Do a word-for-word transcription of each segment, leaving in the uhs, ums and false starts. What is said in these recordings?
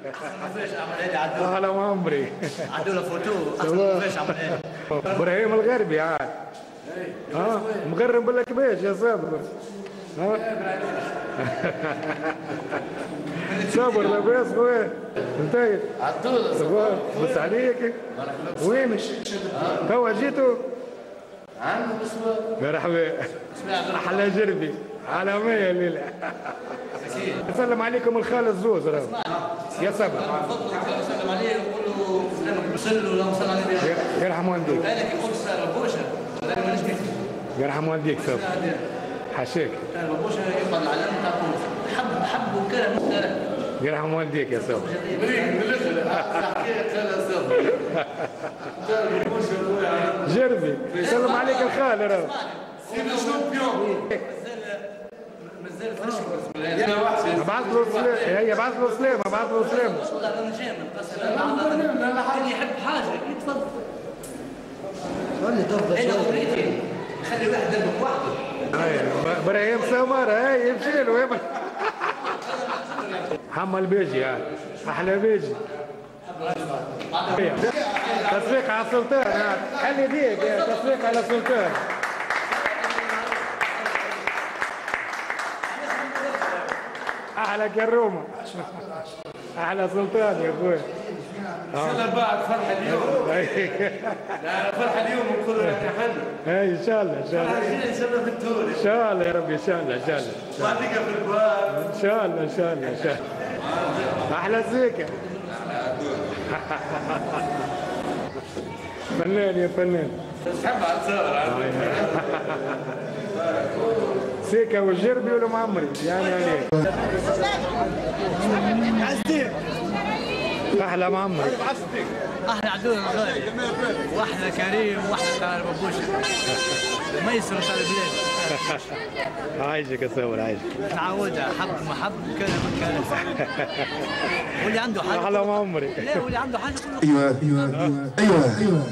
كيفاش عمل هذه عدول؟ اهلا عمري. عدول فوتو احسن كيفاش عمل هذه؟ ابراهيم الغربي عاد. ها مغرم بالكباش يا صابر. ها صابر لاباس خويا. انت عدول بس عليك. وين؟ توا جيتوا؟ عنده بسوة. مرحبا. احلى جربي على مية الليلة. نسلم عليكم الخال الزوز راهو. يا صبر. نسلم عليه ونقول له سلامك بسل ولا صل على النبي. يرحم والديك. بالك يقول ربوشه ولا مانيش نكتب. يرحم والديك صبر. حاشاك. ربوشه يقبل العلم تاع تونس. حب حب وكان مثلا. يرحم والديك يا صبر. جربي سلم عليك الخال راهو. مازال فريش بالنسبه لي. بعث له سلام. هي بعث له سلام بعث له سلام. والله انا جامد بس اللي يحب حاجه يتفضل. خلي تفضل شويه. خلي واحد يدبك وحده. اي ابراهيم سمر هاي يمشي له. محمد بيجي هاي احلى بيجي. تصفيق على السلطان. خلي يديك تصفيق على السلطان. احلى كرومه احلى سلطان يا اخوي. ان شاء الله بعد فرحه اليوم. لا فرحه اليوم نقول يا حنا. اي ان شاء الله ان شاء الله ان شاء الله في التور ان شاء الله يا ربي ان شاء الله ان شاء الله وعندك في الباب ان شاء الله ان شاء الله ان شاء الله. احلى زيكا. فنان يا فنان. تحب على الصور. سيكا والجربي ولا معمري يعني عليك. احلى معمري. احلى عدول الغالي واحلى كريم واحلى تاع بابوشه. ميسر تاع البلاد. عايشك يا صور عايشك. نعودها حب محب كان من كان. واللي عنده حاجه احلى معمري. لا واللي عنده حاجه ايوه ايوه ايوه ايوه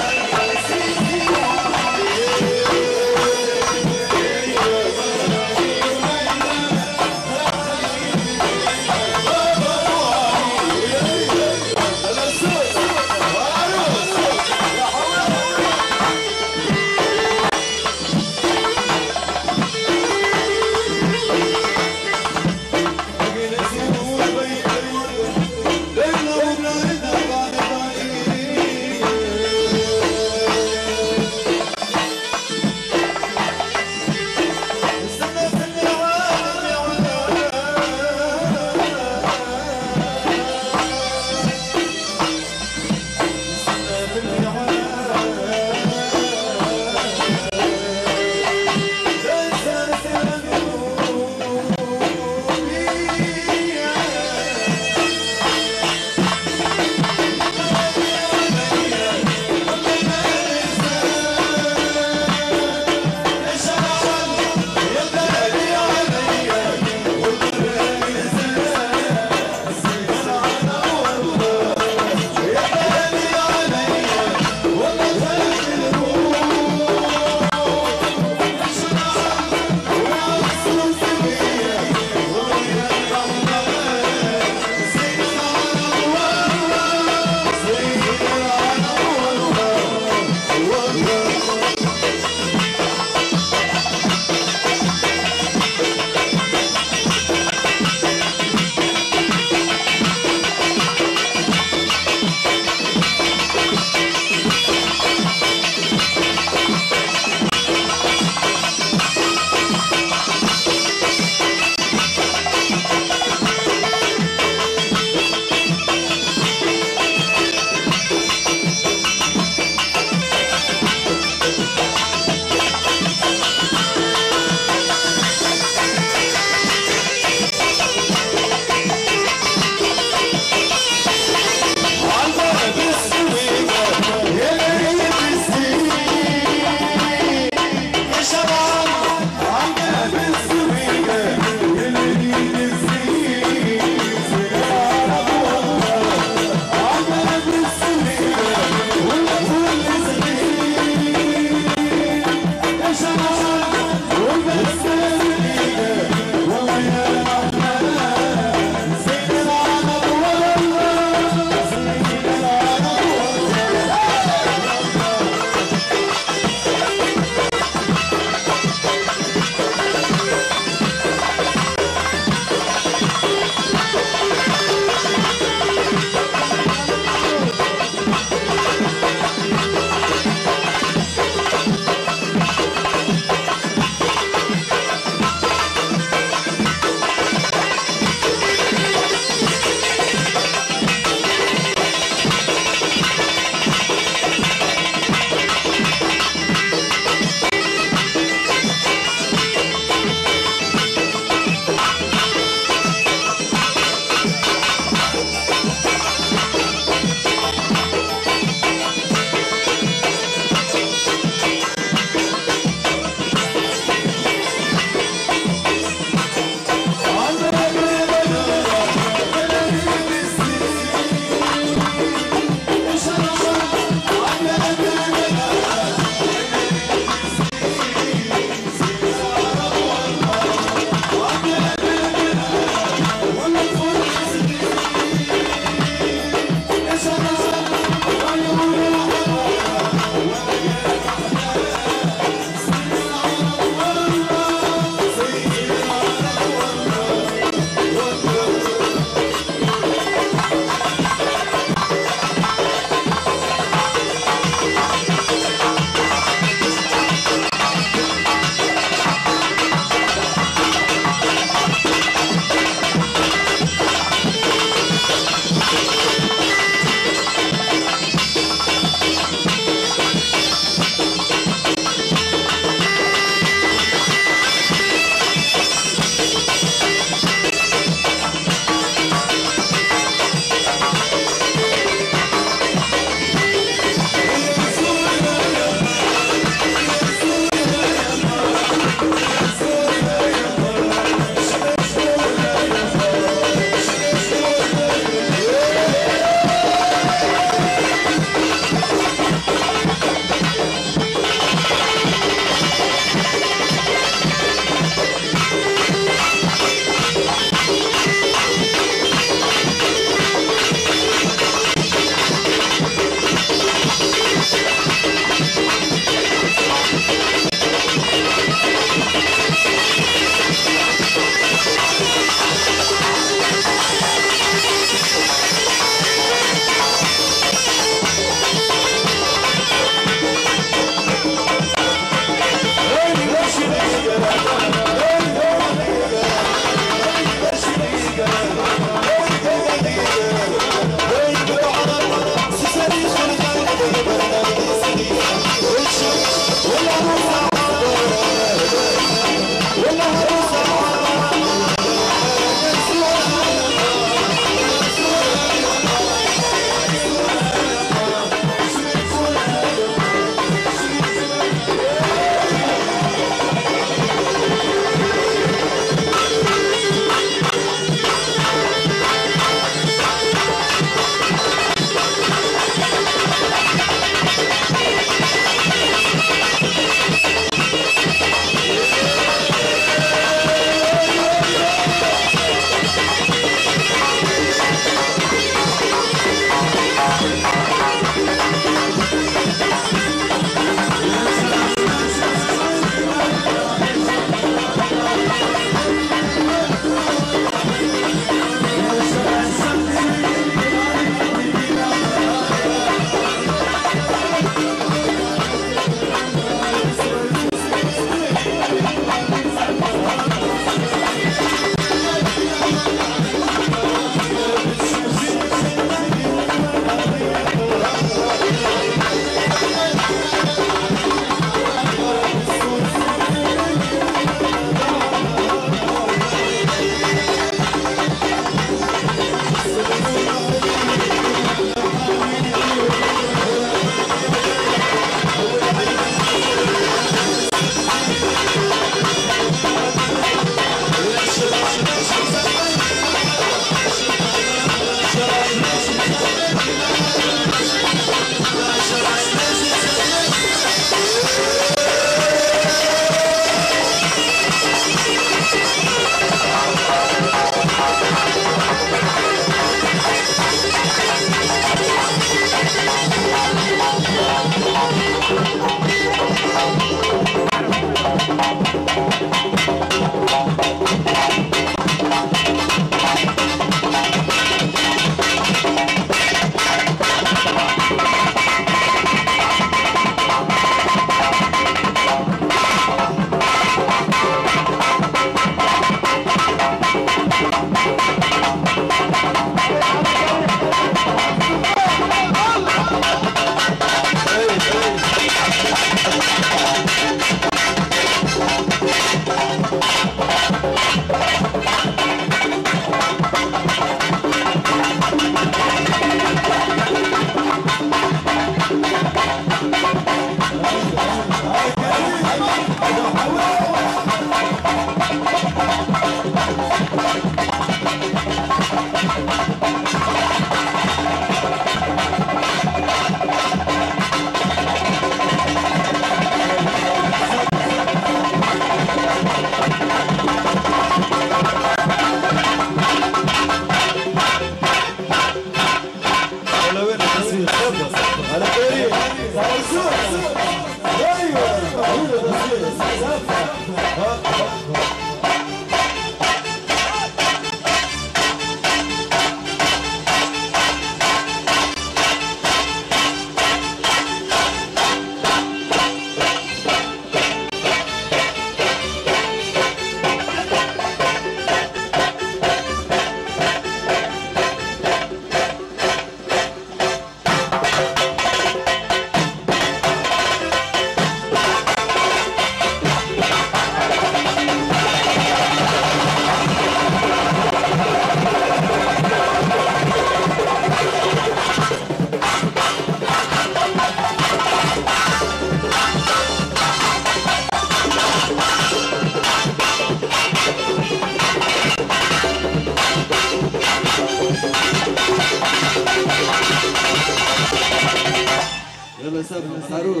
يلا سابق حروس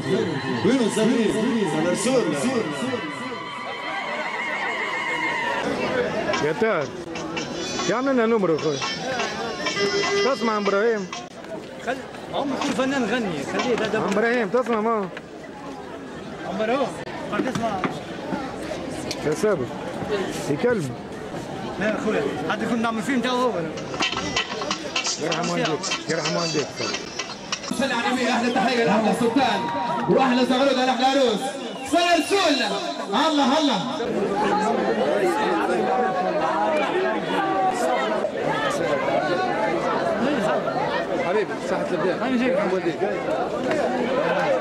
وينو سابقين على رسول يا تار يعمل لنا نمرو خويا تسمع عم ابراهيم خل عم يكون فنان غني خليه ده عم ابراهيم تسمع ما عم ابراهيم قاعد تسمع يا سابق يكلم لا اخويا حد يكون نعمل فيلم تاعو هو يرحم والديك يرحم والديك صلى على النبي. احلى تحيه لاحلى سلطان واحلى زغرود على احلى عروس صلى رسولنا الله الله. حبيبي صحة البيت.